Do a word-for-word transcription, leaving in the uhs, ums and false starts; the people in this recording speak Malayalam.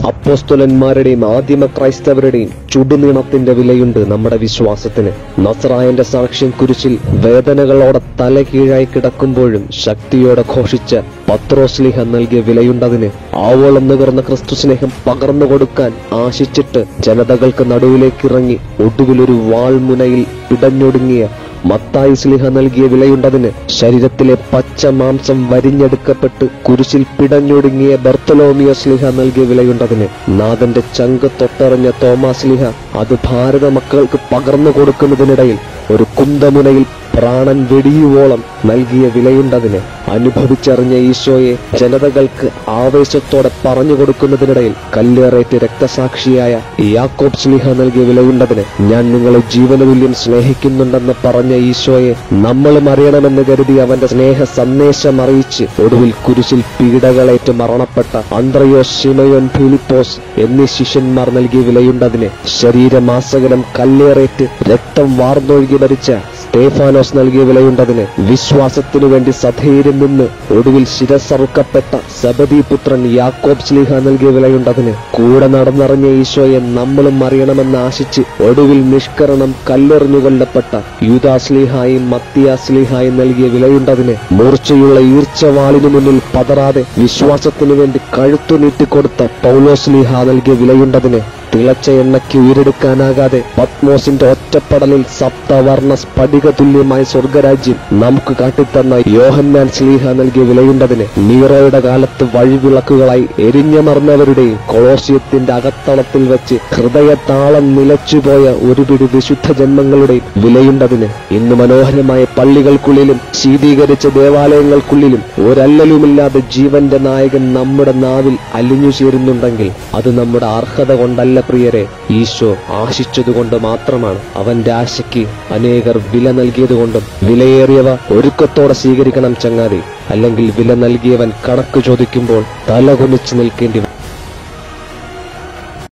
അപ്പോസ്തലന്മാരുടെയും ആദിമ ക്രൈസ്തവരുടെയും ചുടുനീളത്തിന്റെ വിലയുണ്ട് നമ്മുടെ വിശ്വാസത്തിന്. നസ്രായന്റെ സാക്ഷ്യം കുരിശിൽ വേദനകളോടെ തലകീഴായി കിടക്കുമ്പോഴും ശക്തിയോടെ ഘോഷിച്ച പത്രോസ്ലീഹ നൽകിയ വിലയുണ്ടതിന്. ആവോളം നുകർന്ന ക്രിസ്തു സ്നേഹം പകർന്നു കൊടുക്കാൻ ആശിച്ചിട്ട് ജനതകൾക്ക് നടുവിലേക്കിറങ്ങി ഒടുവിലൊരു വാൾമുനയിൽ പിടഞ്ഞൊടുങ്ങിയ മത്തായി സ്ലീഹ നൽകിയ വിലയുണ്ടതിന്. ശരീരത്തിലെ പച്ച മാംസം വരിഞ്ഞെടുക്കപ്പെട്ട് കുരിശിൽ പിടഞ്ഞൊടുങ്ങിയ ബർത്തലോമിയോ സ്ലീഹ നൽകിയ വിലയുണ്ടതിന്. നാഥന്റെ ചങ്ക് തൊട്ടറിഞ്ഞ തോമാ സ്ലീഹ അത് ഭാരത മക്കൾക്ക് പകർന്നു കൊടുക്കുന്നതിനിടയിൽ ഒരു കുന്തമുനയിൽ പ്രാണൻ വെടിയുവോളം നൽകിയ വിലയുണ്ടതിന്. അനുഭവിച്ചറിഞ്ഞ ഈശോയെ ജനതകൾക്ക് ആവേശത്തോടെ പറഞ്ഞു കൊടുക്കുന്നതിനിടയിൽ കല്ലേറേറ്റ് രക്തസാക്ഷിയായ യാക്കോബ് സ്ലീഹ നൽകിയ വിലയുണ്ടതിന്. ഞാൻ നിങ്ങളെ ജീവനതുല്യം സ്നേഹിക്കുന്നുണ്ടെന്ന് പറഞ്ഞ ഈശോയെ നമ്മളും അറിയണമെന്ന് കരുതി അവന്റെ സ്നേഹ സന്ദേശം അറിയിച്ച് ഒടുവിൽ കുരിശിൽ പീഡകളേറ്റ് മരണപ്പെട്ട അന്ത്രയോസ്, ശിമയോൻ, ഫിലിപ്പോസ് എന്നീ ശിഷ്യന്മാർ നൽകിയ വിലയുണ്ടതിന്. ശരീരമാസകലം കല്ലേറേറ്റ് രക്തം വാർന്നൊഴുകി മരിച്ച സ്തേഫാനോസ് നൽകിയ വിലയുണ്ടതിന്. വിശ്വാസത്തിനു വേണ്ടി സധൈര്യം നിന്ന് ഒടുവിൽ ശിരസറുക്കപ്പെട്ട സബദി പുത്രൻ യാക്കോബ് സ്ലീഹ നൽകിയ വിലയുണ്ടതിന്. കൂടെ നടന്നറിഞ്ഞ ഈശോയെ നമ്മളും അറിയണമെന്ന് ആശിച്ച് ഒടുവിൽ നിഷ്കരണം കല്ലെറിഞ്ഞു കൊല്ലപ്പെട്ട യൂദാസ്ലീഹായും മത്തിയാസ്ലീഹായും നൽകിയ വിലയുണ്ടതിന്. മൂർച്ചയുള്ള ഈർച്ചവാളിനു മുന്നിൽ പതറാതെ വിശ്വാസത്തിനു വേണ്ടി കഴുത്തു നീട്ടിക്കൊടുത്ത പൗലോസ്ലീഹ നൽകിയ വിലയുണ്ടതിന്. തിളച്ച എണ്ണയ്ക്ക് ഉയരെടുക്കാനാകാതെ പത്മോസിന്റെ ഒറ്റപ്പെടലിൽ സപ്തവർണ്ണ സ്ഫടിക തുല്യമായ സ്വർഗരാജ്യം നമുക്ക് കാട്ടിത്തന്ന യോഹന്നാൻ സ്ലീഹ നൽകിയ വിലയുണ്ടതിന്. നീറോയുടെ കാലത്ത് വഴിവിളക്കുകളായി എരിഞ്ഞമർന്നവരുടെയും കൊളോസിയത്തിന്റെ അകത്തളത്തിൽ വെച്ച് ഹൃദയതാളം നിലച്ചുപോയ ഒരുപിടി വിശുദ്ധ ജന്മങ്ങളുടെയും വിലയുണ്ടതിന്. ഇന്ന് മനോഹരമായ പള്ളികൾക്കുള്ളിലും ശീതീകരിച്ച ദേവാലയങ്ങൾക്കുള്ളിലും ഒരല്ലലുമില്ലാതെ ജീവന്റെ നായകൻ നമ്മുടെ നാവിൽ അലിഞ്ഞു ചേരുന്നുണ്ടെങ്കിൽ അത് നമ്മുടെ അർഹത കൊണ്ടല്ല പ്രിയരെ, ഈശോ ആശിച്ചതുകൊണ്ട് മാത്രമാണ്. അവന്റെ ആശയ്ക്ക് അനേകർ വില നൽകിയതുകൊണ്ടും വിലയേറിയവ ഒരുക്കത്തോടെ സ്വീകരിക്കണം ചങ്ങാതി. അല്ലെങ്കിൽ വില നൽകിയവൻ കണക്ക് ചോദിക്കുമ്പോൾ തലകുനിച്ച് നിൽക്കേണ്ടി